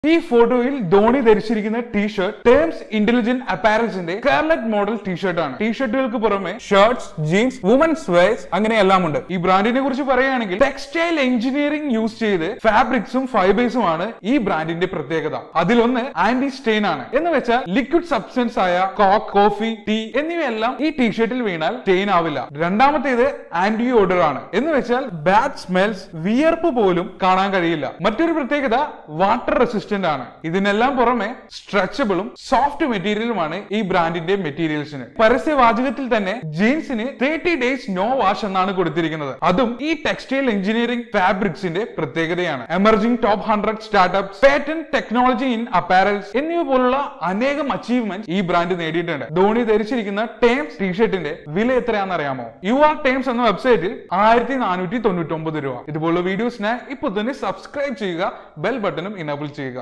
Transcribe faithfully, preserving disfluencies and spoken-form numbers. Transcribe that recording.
ഈ ഫോട്ടോയിൽ ധോണി ധരിച്ചിരിക്കുന്ന ടീഷർട്ട് ടേംസ് ഇന്റലിജന്റ് അപ്പാരൽസിന്റെ സ്കാർലറ്റ് മോഡൽ ടീഷർട്ട് ആണ്. ടീഷർട്ടുകൾക്ക് പുറമെ ഷർട്ട്സ്, ജീൻസ്, വുമൻസ് വെയർസ് അങ്ങനെ എല്ലാം ഉണ്ട്. ഈ ബ്രാൻഡിനെ കുറിച്ച് പറയുകയാണെങ്കിൽ ടെക്സ്റ്റൈൽ എഞ്ചിനീയറിംഗ് യൂസ് ചെയ്ത് ഫാബ്രിക്സും ഫൈബേഴ്സും ആണ് ഈ ബ്രാൻഡിന്റെ പ്രത്യേകത. അതിലൊന്ന് ആന്റി സ്റ്റെയിൻ ആണ്. എന്ന് വെച്ചാൽ ലിക്വിഡ് സബ്സ്റ്റൻസ് ആയ കോക്ക്, കോഫി, ടീ എന്നിവയെല്ലാം ഈ ടീഷർട്ടിൽ വീണാൽ സ്റ്റെയിൻ ആവില്ല. രണ്ടാമത്തേത് ആന്റി ഓഡർ ആണ്. എന്ന് വെച്ചാൽ ബാഡ് സ്മെൽസ്, വിയർപ്പ് പോലും കാണാൻ കഴിയില്ല. മറ്റൊരു പ്രത്യേകത വാട്ടർ റെസിസ്റ്റന്റ് ആണ്. ഇതിനെല്ലാം പുറമെ സ്ട്രെച്ചബിളും സോഫ്റ്റ് മെറ്റീരിയലുമാണ് ഈ ബ്രാൻഡിന്റെ മെറ്റീരിയൽസിന്. പരസ്യവാചകത്തിൽ തന്നെ ജീൻസിന് തേർട്ടി ഡേയ്സ് നോ വാഷ് എന്നാണ് കൊടുത്തിരിക്കുന്നത്. അതും ഈ ടെക്സ്റ്റൈൽ എഞ്ചിനീയറിംഗ് ഫാബ്രിക്സിന്റെ പ്രത്യേകതയാണ്. Emerging top hundred startups, patent technology in apparels എന്നിവ പോലുള്ള അനേകം അച്ചീവ്മെന്റ് ഈ ബ്രാൻഡ് നേടിയിട്ടുണ്ട്. ധോണി ധരിച്ചിരിക്കുന്ന ടേംസ് ടീഷർട്ടിന്റെ വില എത്രയാണെന്ന് അറിയാമോ? യു ആർ ടേംസ് എന്ന വെബ്സൈറ്റിൽ ആയിരത്തി നാനൂറ്റി തൊണ്ണൂറ്റി ഒമ്പത് രൂപ. ഇതുപോലുള്ള വീഡിയോസിനായി ഇപ്പൊ തന്നെ സബ്സ്ക്രൈബ് ചെയ്യുക, ബെൽ ബട്ടണും ഇനേബിൾ ചെയ്യുക.